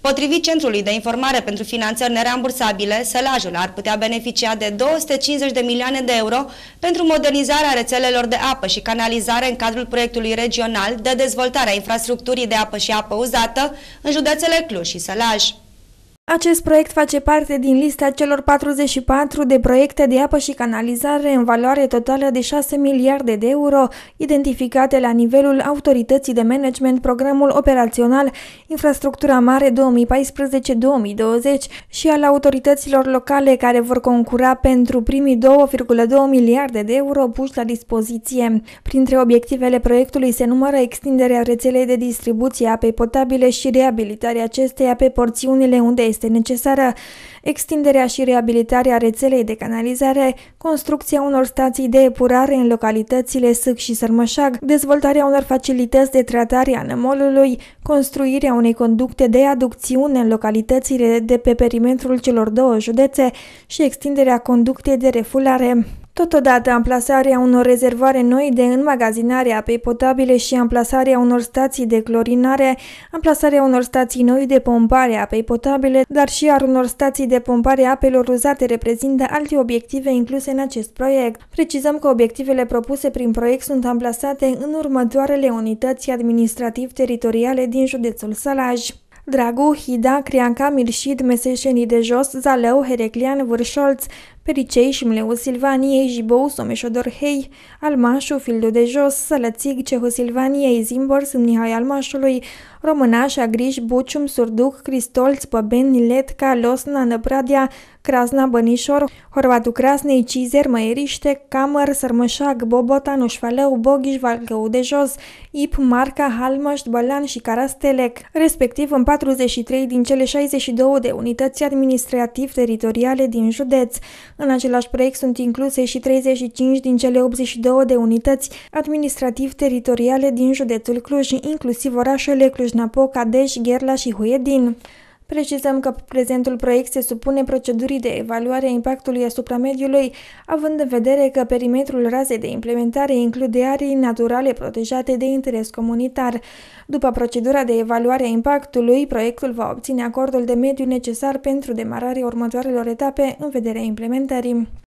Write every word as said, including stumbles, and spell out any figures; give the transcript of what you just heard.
Potrivit Centrului de Informare pentru Finanțări Nerambursabile, Sălajul ar putea beneficia de două sute cincizeci de milioane de euro pentru modernizarea rețelelor de apă și canalizare în cadrul proiectului regional de dezvoltare a infrastructurii de apă și apă uzată în județele Cluj și Sălaj. Acest proiect face parte din lista celor patruzeci și patru de proiecte de apă și canalizare în valoare totală de șase miliarde de euro, identificate la nivelul Autorității de Management Programul Operațional Infrastructura Mare două mii paisprezece două mii douăzeci și al autorităților locale care vor concura pentru primii două virgulă doi miliarde de euro puși la dispoziție. Printre obiectivele proiectului se numără extinderea rețelei de distribuție a apei potabile și reabilitarea acesteia pe porțiunile unde este este necesară, extinderea și reabilitarea rețelei de canalizare, construcția unor stații de epurare în localitățile Sâc și Sărmășag, dezvoltarea unor facilități de tratare a nămolului, construirea unei conducte de aducțiune în localitățile de pe perimetrul celor două județe și extinderea conductei de refulare. Totodată, amplasarea unor rezervoare noi de înmagazinare a apei potabile și amplasarea unor stații de clorinare, amplasarea unor stații noi de pompare a apei potabile, dar și a unor stații de pompare a apelor uzate reprezintă alte obiective incluse în acest proiect. Precizăm că obiectivele propuse prin proiect sunt amplasate în următoarele unități administrativ-teritoriale din județul Sălaj: Dragu, Hida, Crianca, Mirșid, Meseșenii de Jos, Zalău, Hereclian, Vârșolț, Pericei, Șimleu Silvaniei, Jibou, Someșodor-Hei, Almașu, Fildu de Jos, Sălățig, Cehu Silvaniei, Zimbor, Sânt Mihai Almașului, Românaș, Agriș, Bucium, Surduc, Cristolț, Păbeni, Letca, Losna, Năpradea, Crasna, Bănișor, Horvatu Crasnei, Cizer, Măieriște, Camăr, Sărmășag, Bobota, Nușfalău, Boghiș, Valcău de Jos, Ip, Marca, Halmăști, Bălan și Carastelec, respectiv în patruzeci și trei din cele șaizeci și două de unități administrativ-teritoriale din județ. În același proiect sunt incluse și treizeci și cinci din cele optzeci și două de unități administrativ-teritoriale din județul Cluj, inclusiv orașele Cluj-Napoca, Dej, Gherla și Huiedin. Precizăm că prezentul proiect se supune procedurii de evaluare a impactului asupra mediului, având în vedere că perimetrul razei de implementare include arii naturale protejate de interes comunitar. După procedura de evaluare a impactului, proiectul va obține acordul de mediu necesar pentru demararea următoarelor etape în vederea implementării.